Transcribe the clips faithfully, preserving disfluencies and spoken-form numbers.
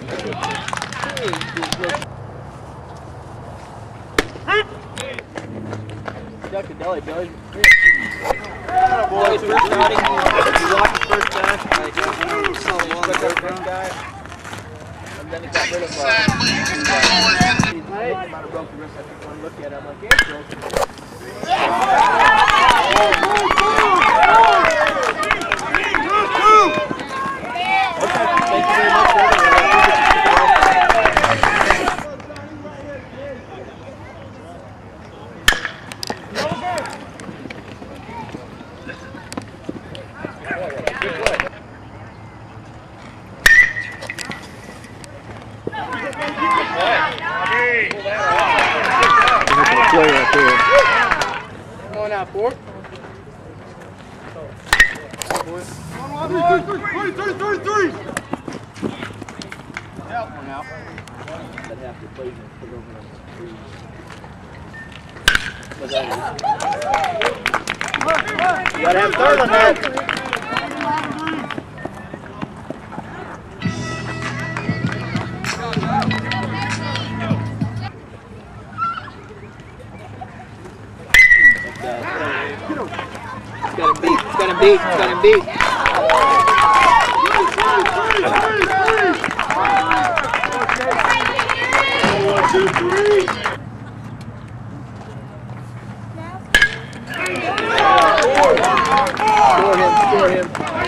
Duck the deli, Billy. Boys, first outing. You walk the first guy. Like, you saw the one first guy. And then he got rid of uh, he might have broke the wrist. I took one look at him. I'm like, yeah, broken. Okay, thank you very much. Play right there. Going out four. Three, three, three, three. Help one out. That half the plays and put over on the three. You gotta have a third on that. It's got him beat, it's got him beat, it's got him beat. One, two, three. Score him, score him.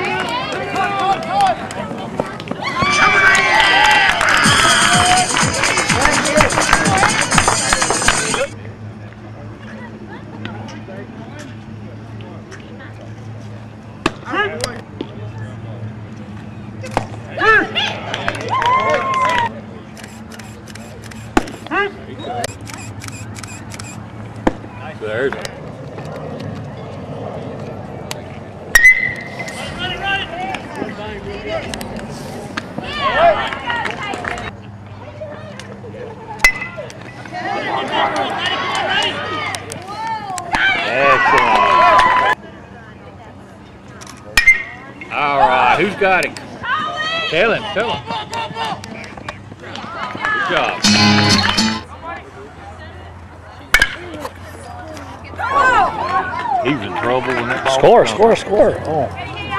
There's it. Excellent. All right, who's got him? Tell him, tell him. Good job. He was in trouble when that ball Score, score, score. Oh.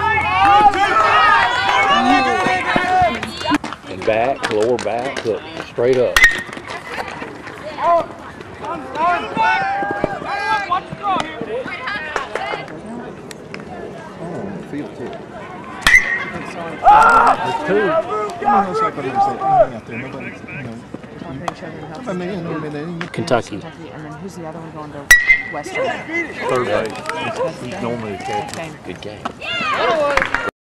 And back, lower back, look, straight up. Oh, field too. There's two. I mean, it's like what I said, out there. Nobody, you know. I mean, I mean, Kentucky. Kentucky, and then who's the other one going to Western? third base. He's normally the catcher. Game. Good game.